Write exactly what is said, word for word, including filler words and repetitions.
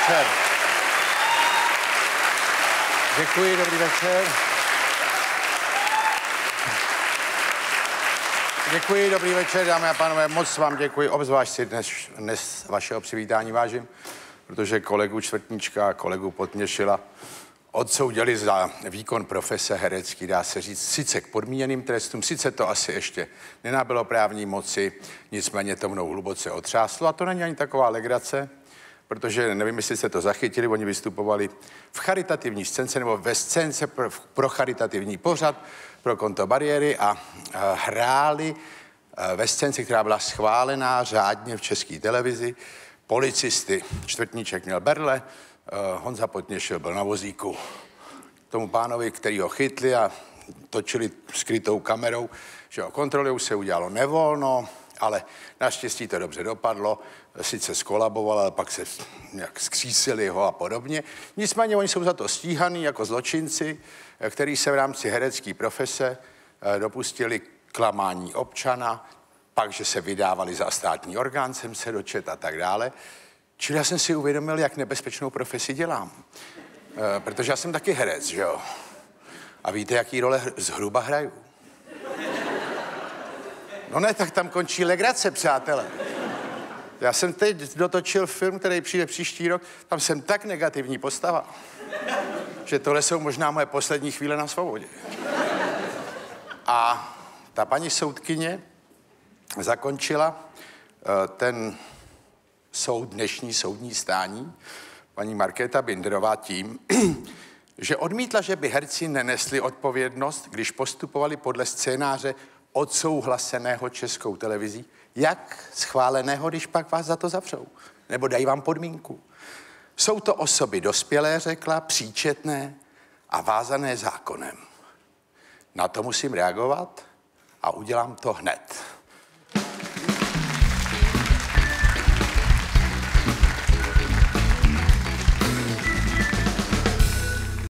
večer. Děkuji, dobrý večer. Děkuji, dobrý večer, dámy a pánové, moc vám děkuji, obzvlášť si dnes, dnes vašeho přivítání vážím, protože kolegu Čtvrtníčka a kolegu Podměšila odsoudili za výkon profese herecký, dá se říct, sice k podmíněným trestům, sice to asi ještě nenabylo právní moci, nicméně to mnou hluboce otřáslo a to není ani taková legrace, protože nevím, jestli jste to zachytili, oni vystupovali v charitativní scénce nebo ve scénce pro, pro charitativní pořad, pro konto Bariéry a, a hráli a, ve scénce, která byla schválená řádně v České televizi, policisty. Čtvrtníček měl berle, a, Honza Podměšil byl na vozíku. Tomu pánovi, který ho chytli a točili skrytou kamerou, že ho kontrolují, se udělalo nevolno, ale naštěstí to dobře dopadlo, sice skolaboval, ale pak se nějak skřísili ho a podobně. Nicméně oni jsou za to stíhaní jako zločinci, kteří se v rámci herecké profese dopustili klamání občana, pak, že se vydávali za státní orgán, jsem se dočet a tak dále. Čili já jsem si uvědomil, jak nebezpečnou profesi dělám. Protože já jsem taky herec, že jo? A víte, jaký role zhruba hraju? No ne, tak tam končí legrace, přátelé. Já jsem teď dotočil film, který přijde příští rok, tam jsem tak negativní postava, že tohle jsou možná moje poslední chvíle na svobodě. A ta paní soudkyně zakončila uh, ten soud, dnešní soudní stání, paní Markéta Binderová tím, že odmítla, že by herci nenesli odpovědnost, když postupovali podle scénáře odsouhlaseného Českou televizí, jak schváleného, když pak vás za to zavřou. Nebo dají vám podmínku. Jsou to osoby dospělé, řekla, příčetné a vázané zákonem. Na to musím reagovat a udělám to hned.